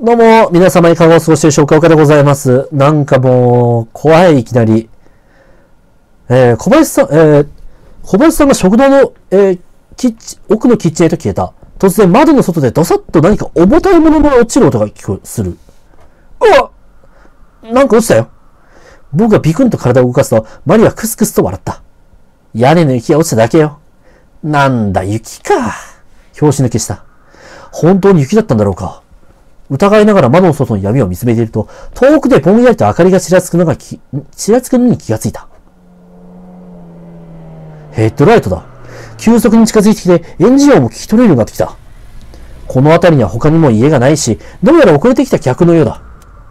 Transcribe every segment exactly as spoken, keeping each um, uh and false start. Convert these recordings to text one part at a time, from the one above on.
どうも、皆様いかがお過ごしでしょうか。岡でございます。なんかもう、怖い、いきなり。えー、小林さん、えー、小林さんが食堂の、えー、キッチ、奥のキッチンへと消えた。突然窓の外でドサッと何か重たいものが落ちる音が聞こえ、する。うわ！なんか落ちたよ。僕がビクンと体を動かすと、マリはクスクスと笑った。屋根の雪が落ちただけよ。なんだ、雪か。拍子抜けした。本当に雪だったんだろうか。疑いながら窓の外の闇を見つめていると、遠くでぼんやりと明かりがちらつくのがき、ちらつくのに気がついた。ヘッドライトだ。急速に近づいてきて、エンジン音も聞き取れるようになってきた。この辺りには他にも家がないし、どうやら遅れてきた客のようだ。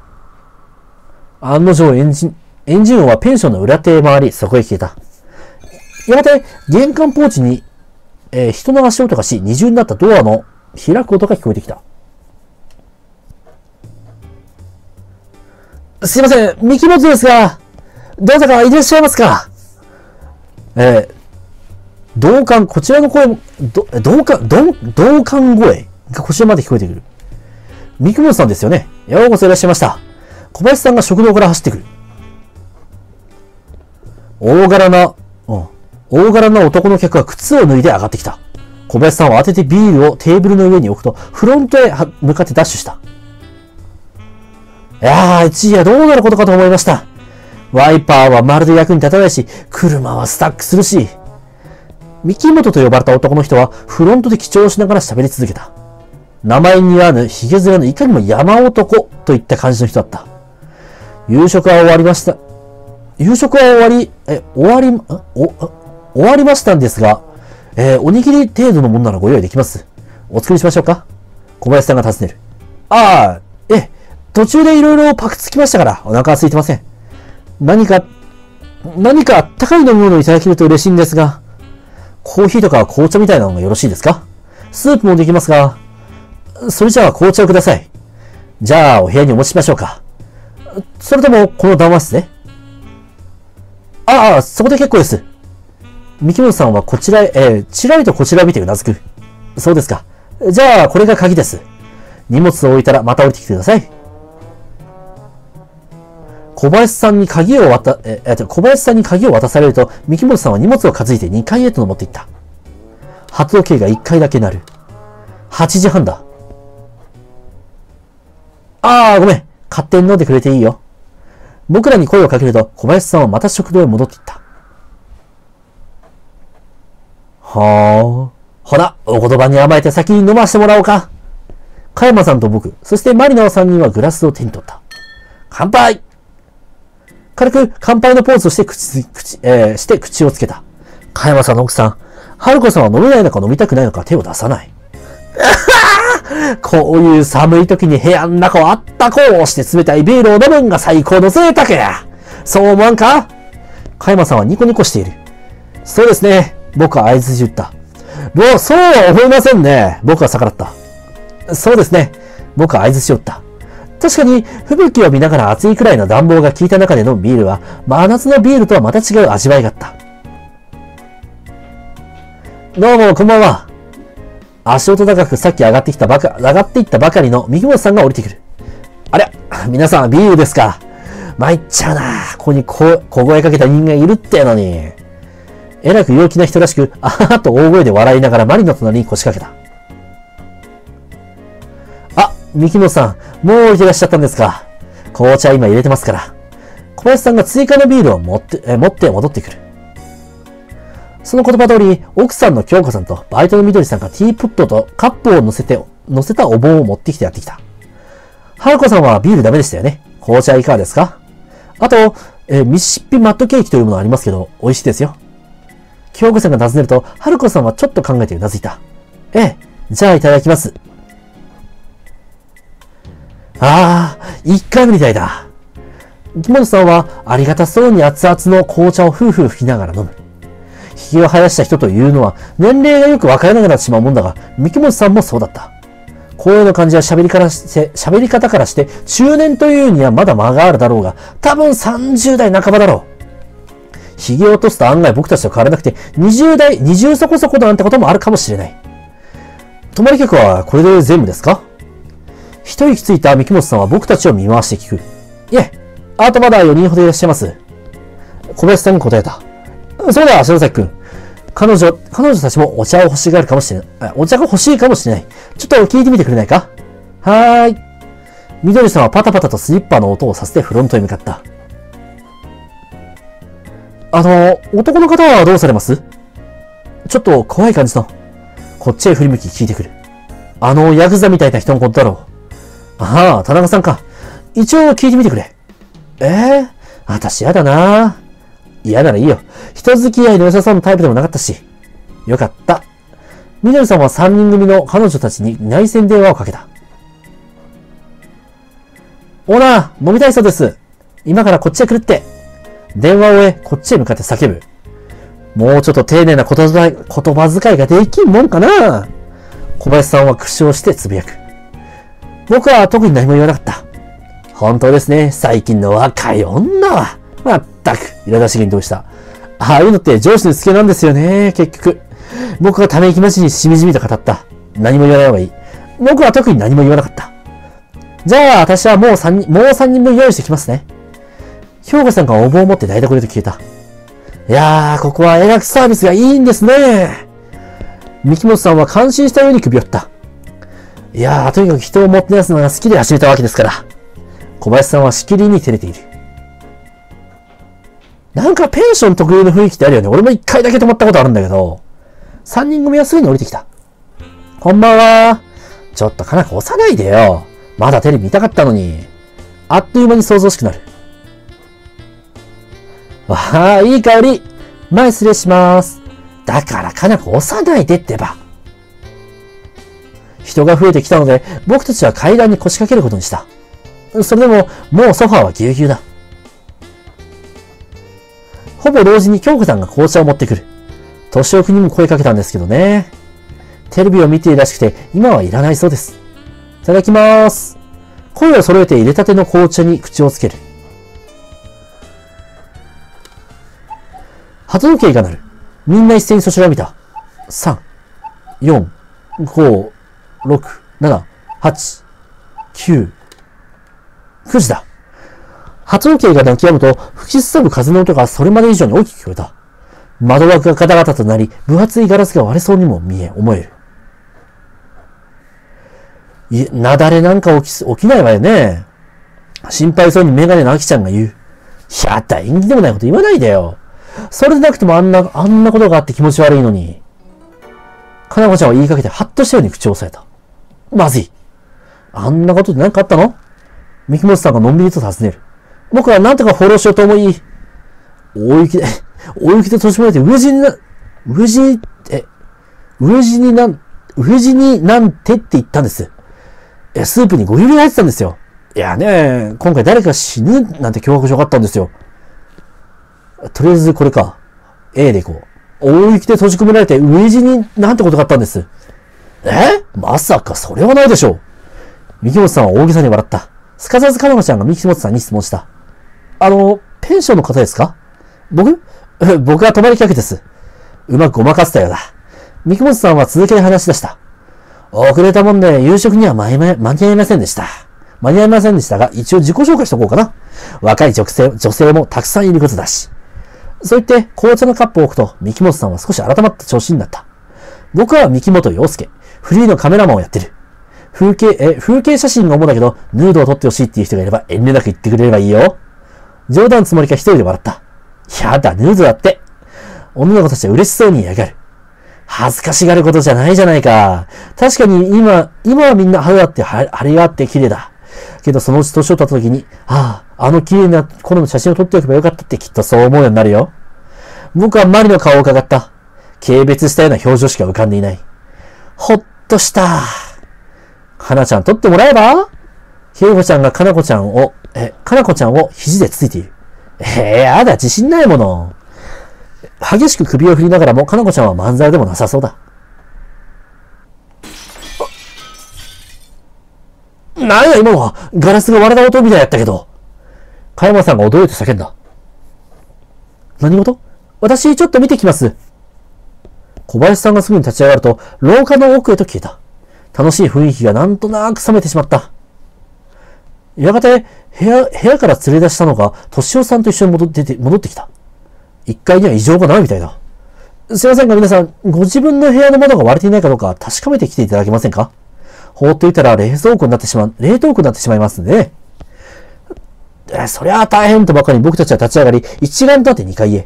案の定エンジン、エンジン音はペンションの裏手へ回り、そこへ消えた。やがて、玄関ポーチに、えー、人の足音がし、二重になったドアの開く音が聞こえてきた。すいません、三木本ですが、どうぞかいらっしゃいますか。えー、同感、こちらの声も、ど、同感、同、同感声がこちらまで聞こえてくる。三木本さんですよね。ようこそいらっしゃいました。小林さんが食堂から走ってくる。大柄な、うん、大柄な男の客が靴を脱いで上がってきた。小林さんは当ててビールをテーブルの上に置くと、フロントへ向かってダッシュした。いやー、一時はどうなることかと思いました。ワイパーはまるで役に立たないし、車はスタックするし。三木本と呼ばれた男の人はフロントで記帳しながら喋り続けた。名前に合わぬヒゲ面のいかにも山男といった感じの人だった。夕食は終わりました。夕食は終わり、え、終わり、お、終わりましたんですが、えー、おにぎり程度のものならご用意できます。お作りしましょうか。小林さんが尋ねる。ああ、え、途中でいろいろパクつきましたからお腹は空いてません。何か、何かあったかい飲み物をいただけると嬉しいんですが、コーヒーとか紅茶みたいなのがよろしいですか。スープもできますが、それじゃあ紅茶をください。じゃあお部屋にお持ちしましょうか。それともこの談話室ね。ああ、そこで結構です。三木本さんはこちらへ、えー、ちらりとこちらを見てうなずく。そうですか。じゃあこれが鍵です。荷物を置いたらまた降りてきてください。小林さんに鍵を渡、えー、小林さんに鍵を渡されると、三木本さんは荷物を担いでにかいへと登っていった。発時計がいっかいだけ鳴る。はちじはんだ。ああ、ごめん。勝手に飲んでくれていいよ。僕らに声をかけると、小林さんはまた食堂へ戻っていった。はあ。ほら、お言葉に甘えて先に飲ませてもらおうか。加山さんと僕、そしてマリナのさんにんはグラスを手に取った。乾杯。軽く乾杯のポーズをして口、口、えー、して口をつけた。加山さんの奥さん、春子さんは飲めないのか飲みたくないのか手を出さない。こういう寒い時に部屋の中をあったこうして冷たいビールを飲むんが最高の贅沢や。そう思わんか。加山さんはニコニコしている。そうですね。僕は合図で言った。もう、そうは思いませんね。僕は逆らった。そうですね。僕は合図しよった。確かに、吹雪を見ながら暑いくらいの暖房が効いた中でのビールは、真夏のビールとはまた違う味わいがあった。どうも、こんばんは。足音高くさっき上がってきたばか、上がっていったばかりの三木本さんが降りてくる。ありゃ、皆さんビールですか。参っちゃうな。ここにこ小声かけた人間いるってのに。えらく陽気な人らしく、あははと大声で笑いながらマリの隣に腰掛けた。あ、三木本さん、もう降りてらっしゃったんですか。紅茶今入れてますから。小林さんが追加のビールを持って、え持って戻ってくる。その言葉通り、奥さんの京子さんとバイトのみどりさんがティーポットとカップを乗せて、乗せたお盆を持ってきてやってきた。春子さんはビールダメでしたよね。紅茶いかがですか。あと、えー、ミシシッピマットケーキというものありますけど、美味しいですよ。京子さんが尋ねると、春子さんはちょっと考えてうなずいた。ええ、じゃあいただきます。ああ、一回目みたいだ。木本さんはありがたそうに熱々の紅茶をふうふう吹きながら飲む。ひげを生やした人というのは年齢がよくわからなくなってしまうもんだが、三木本さんもそうだった。声の感じや喋りからして、喋り方からして中年というにはまだ間があるだろうが、多分さんじゅう代半ばだろう。ひげを落とすと案外僕たちと変わらなくてにじゅう代、にじゅうそこそこなんてこともあるかもしれない。泊まり客はこれで全部ですか。 一息ついた三木本さんは僕たちを見回して聞く。いえ、あとまだよにんほどいらっしゃいます。小林さんが答えた。そうだ、篠崎くん。彼女、彼女たちもお茶を欲しがるかもしれない。お茶が欲しいかもしれない。ちょっと聞いてみてくれないか？はーい。緑さんはパタパタとスリッパの音をさせてフロントへ向かった。あの、男の方はどうされます？ちょっと怖い感じの。こっちへ振り向き聞いてくる。あの、ヤクザみたいな人のことだろう。ああ、田中さんか。一応聞いてみてくれ。ええー、私やだな。嫌ならいいよ。人付き合いの良さそうなタイプでもなかったし。よかった。緑さんは三人組の彼女たちに内線電話をかけた。オーナー、飲みたいそうです。今からこっちへ来るって。電話を終え、こっちへ向かって叫ぶ。もうちょっと丁寧な言葉、言葉遣いができんもんかな。小林さんは苦笑してつぶやく。僕は特に何も言わなかった。本当ですね。最近の若い女は。まったく、苛立ちげにどうした。ああいうのって上司の付けなんですよね、結局。僕がため息待ちにしみじみと語った。何も言わない方がいい。僕は特に何も言わなかった。じゃあ、私はもう三人、もう三人分用意してきますね。兵庫さんがお盆を持って台所で消えた。いやー、ここはえらくサービスがいいんですね。三木本さんは感心したように首を振った。いやー、とにかく人をもてなすのが好きで始めたわけですから。小林さんはしきりに照れている。なんかペンション特有の雰囲気ってあるよね。俺も一回だけ泊まったことあるんだけど、三人組はすぐに降りてきた。こんばんは。ちょっとかなこ押さないでよ。まだテレビ見たかったのに。あっという間に想像しくなる。わあ、いい香り。前失礼します。だからかなこ押さないでってば。人が増えてきたので、僕たちは階段に腰掛けることにした。それでも、もうソファーはぎゅうぎゅうだ。ほぼ同時に京子さんが紅茶を持ってくる。敏夫君にも声かけたんですけどね。テレビを見ているらしくて、今はいらないそうです。いただきます。声を揃えて入れたての紅茶に口をつける。鳩時計が鳴る。みんな一斉にそちらを見た。さん、よん、ご、ろく、なな、はち、きゅう、くじだ。鳩時計が鳴き止むと、吹きすさぶ風の音がそれまで以上に大きく聞こえた。窓枠がガタガタとなり、分厚いガラスが割れそうにも見え、思える。い、雪崩なんか起き、起きないわよね。心配そうにメガネのアキちゃんが言う。やだ、縁起でもないこと言わないでよ。それでなくてもあんな、あんなことがあって気持ち悪いのに。かなこちゃんは言いかけてハッとしたように口を押さえた。まずい。あんなことで何かあったの？三木本さんがのんびりと尋ねる。僕は何とかフォローしようと思い、大雪で、大雪で閉じ込められて飢え死にな、飢え死に、え、飢え死になん、飢え死になんてって言ったんです。え、スープにごゆりが入ってたんですよ。いやね、今回誰か死ぬなんて脅迫状があったんですよ。とりあえずこれか。A でいこう。大雪で閉じ込められて飢え死になんてことがあったんです。え？まさかそれはないでしょう。三木本さんは大げさに笑った。すかさずかなこちゃんが三木本さんに質問した。あの、ペンションの方ですか？僕？僕は泊まり客です。うまくごまかせたようだ。三木本さんは続けて話し出した。遅れたもんで夕食には間に合いませんでした。間に合いませんでしたが、一応自己紹介しとこうかな。若い女性、女性もたくさんいることだし。そう言って紅茶のカップを置くと、三木本さんは少し改まった調子になった。僕は三木本洋介。フリーのカメラマンをやってる。風景、え、風景写真が主だけど、ヌードを撮ってほしいっていう人がいれば遠慮なく言ってくれればいいよ。冗談つもりか一人で笑った。やだ、ヌードだって。女の子たちは嬉しそうに嫌がる。恥ずかしがることじゃないじゃないか。確かに今、今はみんな肌だって晴れがあって綺麗だ。けどそのうち年を取った時に、ああ、あの綺麗な頃の写真を撮っておけばよかったってきっとそう思うようになるよ。僕はマリの顔を伺った。軽蔑したような表情しか浮かんでいない。ほっとした。かなちゃん撮ってもらえば？ひろこちゃんがかなこちゃんを、え、かなこちゃんを肘でつついている。えー、やだ、自信ないもの。激しく首を振りながらも、かなこちゃんはまんざらでもなさそうだ。なんや今のは、ガラスが割れた音みたいやったけど。加山さんが驚いて叫んだ。何事？私ちょっと見てきます。小林さんがすぐに立ち上がると、廊下の奥へと消えた。楽しい雰囲気がなんとなく冷めてしまった。 やがて、部屋、部屋から連れ出したのが、敏夫さんと一緒に戻ってて、戻ってきた。一階には異常がないみたいだ。すいませんが皆さん、ご自分の部屋の窓が割れていないかどうか確かめてきていただけませんか？放っておいたら冷蔵庫になってしまう、冷凍庫になってしまいますんでね。え、そりゃあ大変とばかり僕たちは立ち上がり、一丸となって二階へ。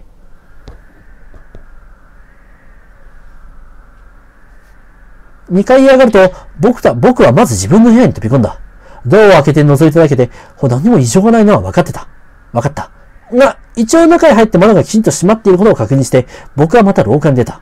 二階へ上がると、僕た、僕はまず自分の部屋に飛び込んだ。ドアを開けて覗いただけで、何も異常がないのは分かってた。分かった。が、一応中へ入って窓がきちんと閉まっていることを確認して、僕はまた廊下に出た。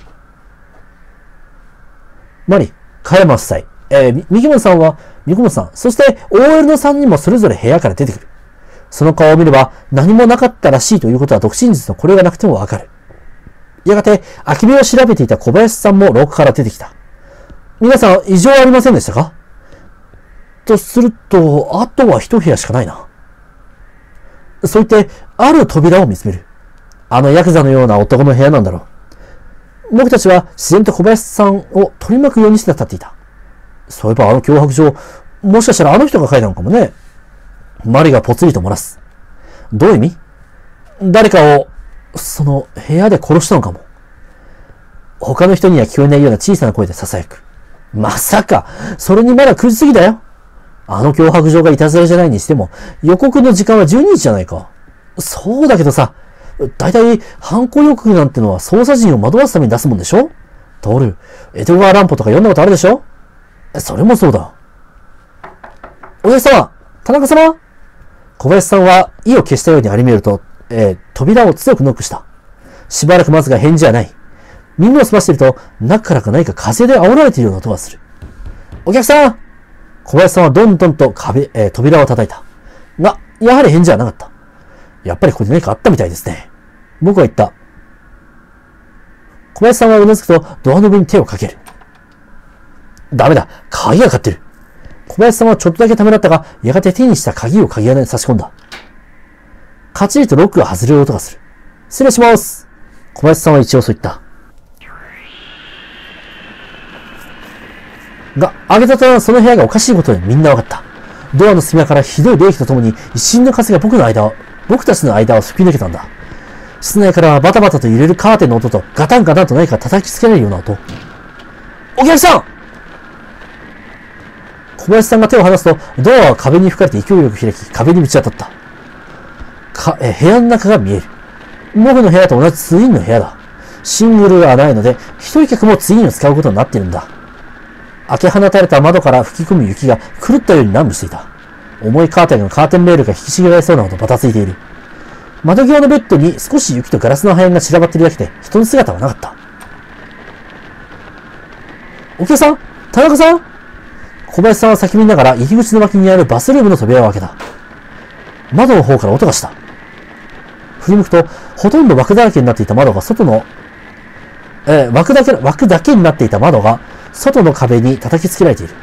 マリ、加山夫妻、えー、三木本さんは、三木本さん、そして オーエル のさんにんもそれぞれ部屋から出てくる。その顔を見れば、何もなかったらしいということは独身術のこれがなくてもわかる。やがて、空き部屋を調べていた小林さんも廊下から出てきた。皆さん、異常ありませんでしたか？とすると、あとは一部屋しかないな。そう言って、ある扉を見つめる。あのヤクザのような男の部屋なんだろう。僕たちは自然と小林さんを取り巻くようにして立っていた。そういえばあの脅迫状、もしかしたらあの人が書いたのかもね。マリがぽつりと漏らす。どういう意味？誰かを、その部屋で殺したのかも。他の人には聞こえないような小さな声で囁く。まさか、それにまだくじ過ぎだよ。あの脅迫状がいたずらじゃないにしても、予告の時間はじゅうにじじゃないか。そうだけどさ、だいたい犯行予告なんてのは捜査陣を惑わすために出すもんでしょ？トール、江戸川乱歩とか読んだことあるでしょ？それもそうだ。お客様、田中様？小林さんは意を消したように歩み寄ると、えー、扉を強くノックした。しばらく待つが返事はない。耳を澄ましていると、中からか何か風で煽られているような音がする。お客さん！小林さんはどんどんと壁、えー、扉を叩いた。が、やはり返事はなかった。やっぱりここで何かあったみたいですね。僕は言った。小林さんはうなずくとドアノブに手をかける。ダメだ。鍵がかかってる。小林さんはちょっとだけためらったが、やがて手にした鍵を鍵穴に差し込んだ。カチリとロックが外れる音がする。失礼します。小林さんは一応そう言った。が、開けた途端その部屋がおかしいことでみんな分かった。ドアの隙間からひどい冷気とともに一瞬の風が僕の間を、僕たちの間を吹き抜けたんだ。室内からはバタバタと揺れるカーテンの音とガタンガタンと何か叩きつけられるような音。お客さん！小林さんが手を離すと、ドアは壁に吹かれて勢いよく開き、壁にぶち当たった。か、え、部屋の中が見える。僕の部屋と同じツインの部屋だ。シングルがないので、一人客もツインを使うことになっているんだ。開け放たれた窓から吹き込む雪が狂ったように乱舞していた。重いカーテンのカーテンレールが引きちぎられそうなほどバタついている。窓際のベッドに少し雪とガラスの破片が散らばっているだけで、人の姿はなかった。お客さん？田中さん？小林さんは叫びながら入り口の脇にあるバスルームの扉を開けた。窓の方から音がした。振り向くと、ほとんど枠だらけになっていた窓が外の、えー、枠だけ、枠だけになっていた窓が外の壁に叩きつけられている。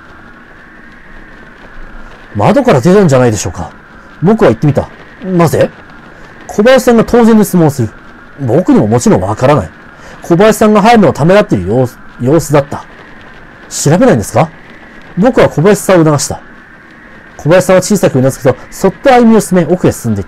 窓から出たんじゃないでしょうか。僕は言ってみた。なぜ？小林さんが当然の質問をする。僕にももちろんわからない。小林さんが入るのをためらっている様子、様子だった。調べないんですか？僕は小林さんを促した。小林さんは小さくうなずくと、そっと歩みを進め、奥へ進んでいった。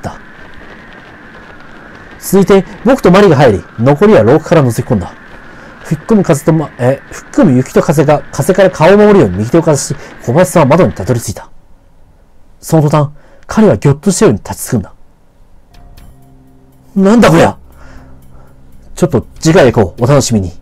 続いて、僕とマリが入り、残りは廊下から覗き込んだ。吹っ込む風と、ま、え、吹っ込む雪と風が、風から顔を守るように右手をかざし、小林さんは窓にたどり着いた。その途端、彼はぎょっとしたように立ちすくんだ。なんだこりゃ！ちょっと次回へ行こう。お楽しみに。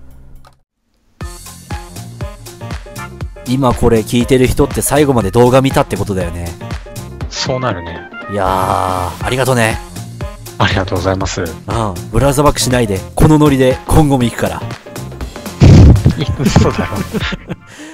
今これ聞いてる人って最後まで動画見たってことだよね。 そうなるね。 いやー、ありがとうね。 ありがとうございます。 うん、ブラウザバックしないで、このノリで今後も行くから。 嘘だろ。